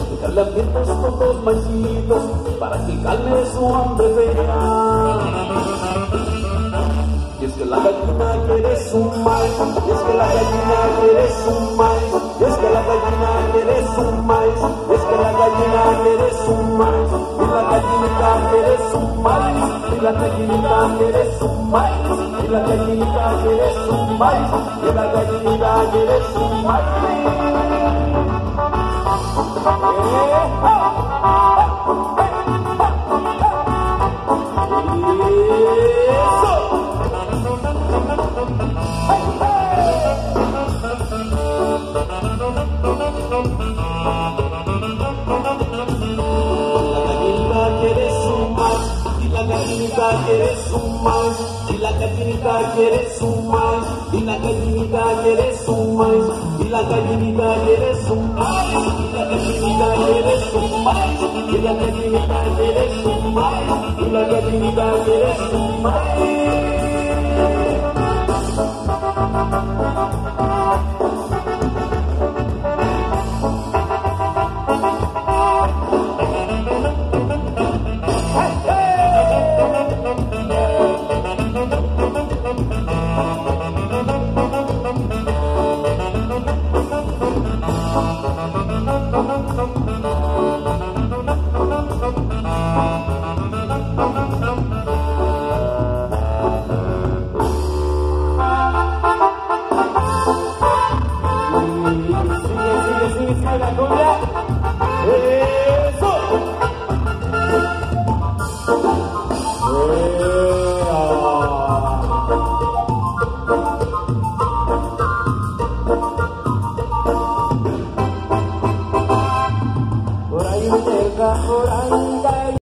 Dejarle hambrientos todos maicitos para que calme su hambre fea. Y es que la gallina quiere su maíz, y es que la gallina quiere su maíz, y es que la gallina quiere su maíz, y es que la gallina quiere su maíz, y la gallinita quiere su maíz, y la gallinita quiere su maíz, y la gallinita quiere su maíz, y la gallinita quiere su maíz. La gallinita quiere su maíz, y la gallinita quiere su maíz, y la gallinita quiere su maíz, y la gallinita quiere su maíz, y la gallinita quiere su maíz, y la gallinita quiere su maíz, y la gallinita quiere su maíz. La cumbia, eso. Por ahí me llega, por ahí